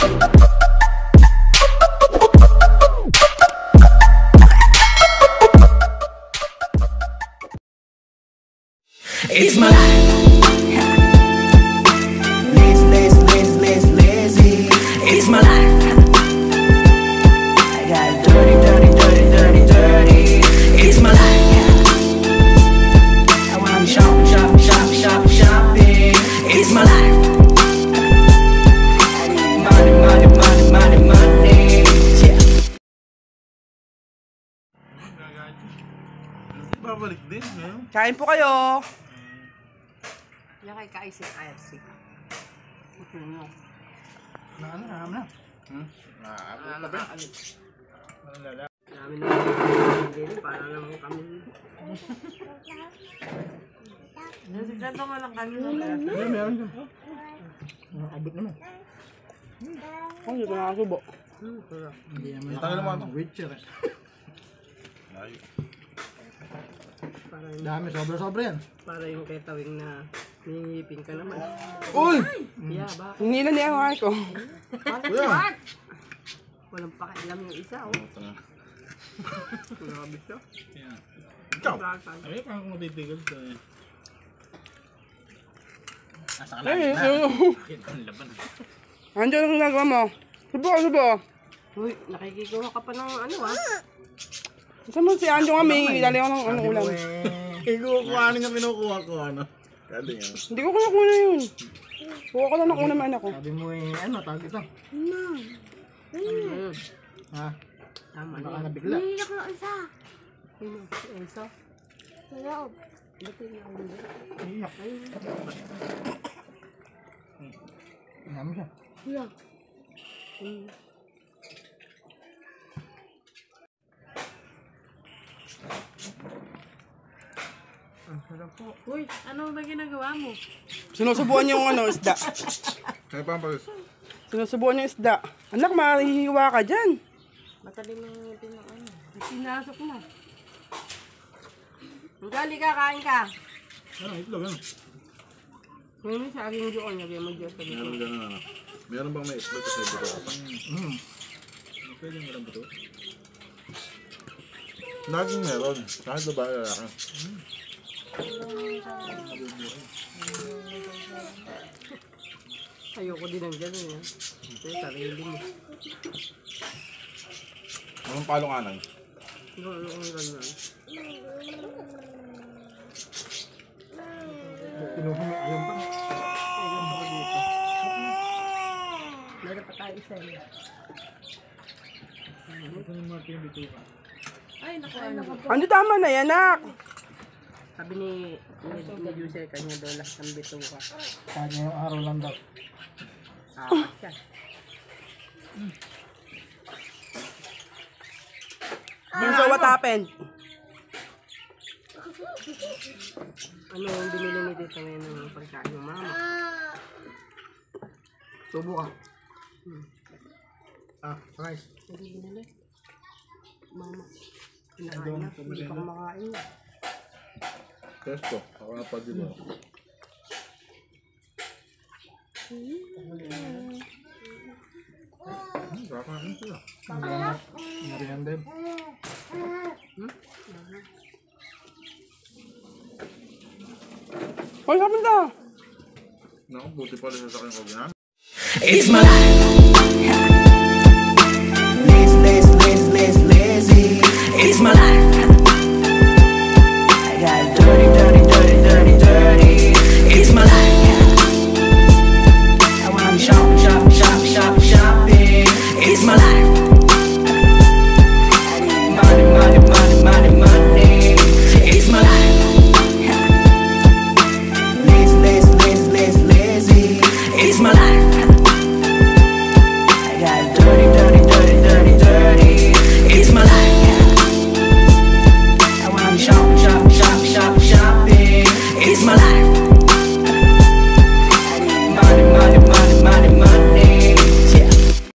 It's my life. Lazy. It's my life. I got dirty. It's my life. I wanna shopping. It's my life. I need money. Yeah. Babalik din, Kain po kayo. Yan kay kaisip IFC. Namin na. Namin na din para naman kami. Nasigato nga lang kami. Meron dyan. Abot naman. Ang dito nakasubo. Hindi naman. Tagal naman ito. Witcher eh. Dami, sobra-sobra yan. Para yung kay Tawing na nangingipin ka naman. Uy! Yeah, bakit? Hindi na niya ang ko. Kuya! Walang pakialam yung isa, oh. Grabe siya. Ikaw! Ay, parang kung matitigil ka eh. Nasa ka Ay, lang. ang laban. Andiyan ang ginagawa mo. Subo. Uy, nakikikuha ka pa ng ano, ah. Saan mo si Anjo nga may ilali ako ng ulam. Ikukuhanin yung kinukuha ko, ano? Kali yan. Hindi ko kuya yun. Kuha ko lang ng unang anak ko. Sabi mo eh, ano, tawag ito? Ayun. Ha? Tama Baka na. nabigla. Nahihirap ng isa. Ayun, si Elsa. Sa loob. Ba't yung nakawala? Iyak. Namin siya. Yeah. Ang sarap po. Uy, ano ba ginagawa mo? Sinusubuan yung isda. Kaya pa ang pagis. Sinusubuan yung isda. Anak, mahihiwa ka dyan. Matalim ang ngipin ng ano. Sinasok na. Gali ka, kain ka. Ano, itlog, ano? Ngayon sa aking joon, lagay mo dyan sa Meron likod. gano'n, ano? Meron bang may itlog kasi buto ka pa? Pwede meron buto? Laging meron. Kahit babae lalaki. Ayoko din ng gano'n yan. Ito yung sarili mo. Anong palunganan? Ano ang gano'n? Kinuha mo ayaw pa. Ayun mo dito. Meron pa tayo isa yun. Ito yung mga pinabito ka. Ay, naku, ano ba? Ano tama na yan, anak? Sabi ni Yusel, kanya daw lahat ng bito ka. Kahit ngayong araw lang daw. Apat siya. So what happened? Ano yung binili ni Tita ngayon ng pagkain ng mama? Tubo ka. Rice. Hindi binili. Mama. Pinakain na. Hindi pa kumakain na. Testo. Ako na pa din mo. Kakain sila. Merienda yun. Hoy, kapag na. Naku, buti pala sa akin ko ginamit. It's my life.